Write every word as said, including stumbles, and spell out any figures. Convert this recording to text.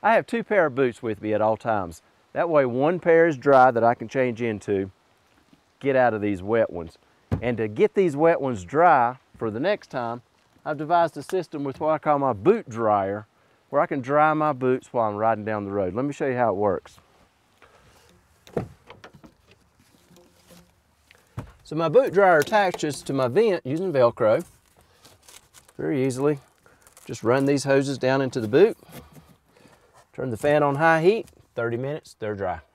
I have two pair of boots with me at all times. That way one pair is dry that I can change into, get out of these wet ones. And to get these wet ones dry for the next time, I've devised a system with what I call my boot dryer, where I can dry my boots while I'm riding down the road. Let me show you how it works. So my boot dryer attaches to my vent using Velcro very easily. Just run these hoses down into the boot, turn the fan on high heat, thirty minutes, they're dry.